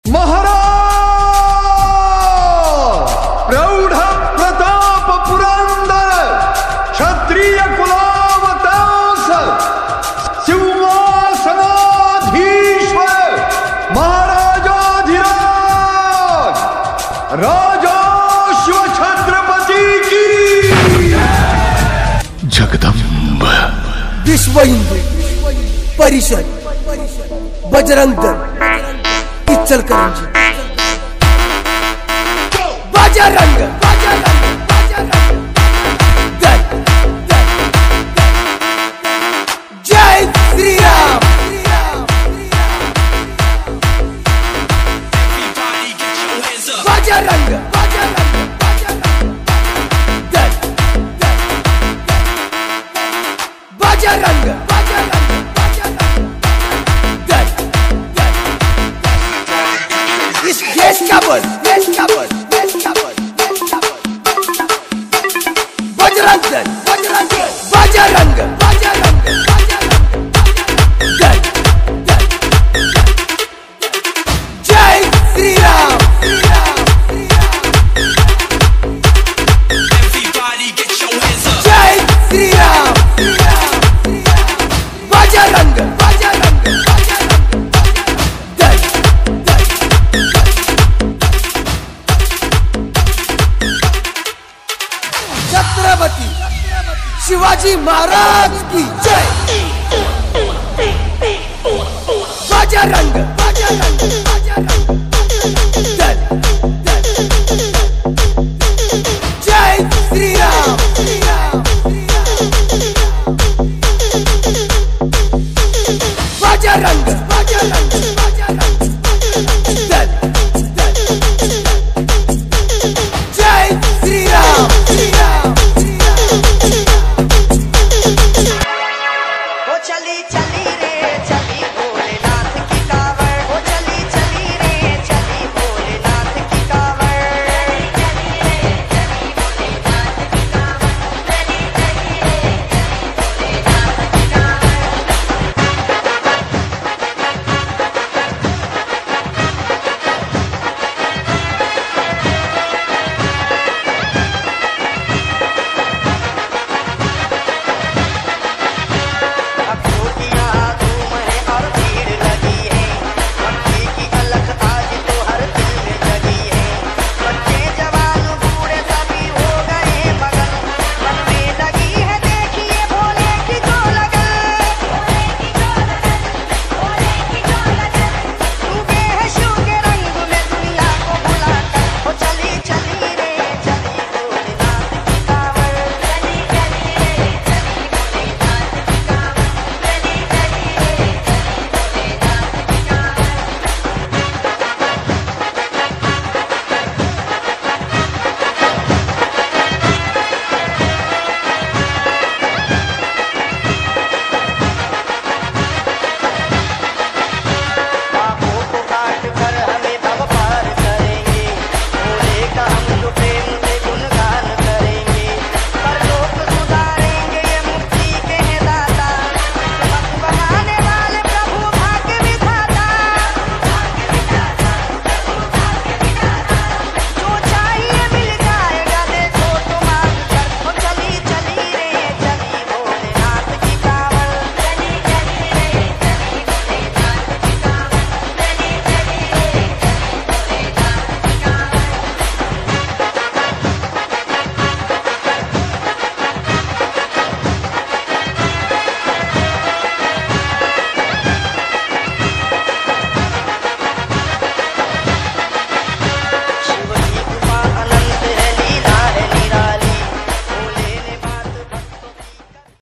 महाराज प्रौढ प्रताप पुरंदर क्षत्रिय कुलावतांस सिंहासनाधीश्वर महाराजाधिराज राजा शिव छत्रपति की जगदम्ब विश्व हिंदू परिषद बजरंग दल इचलकरंजी बजरंग दल जय श्री राम बजरंग दल बजरंग इस देश का बल बजरंग दल बजरंग दल जय श्री राम जय श्री राम बजरंग दल छत्रपति शिवाजी महाराज की जय बजरंग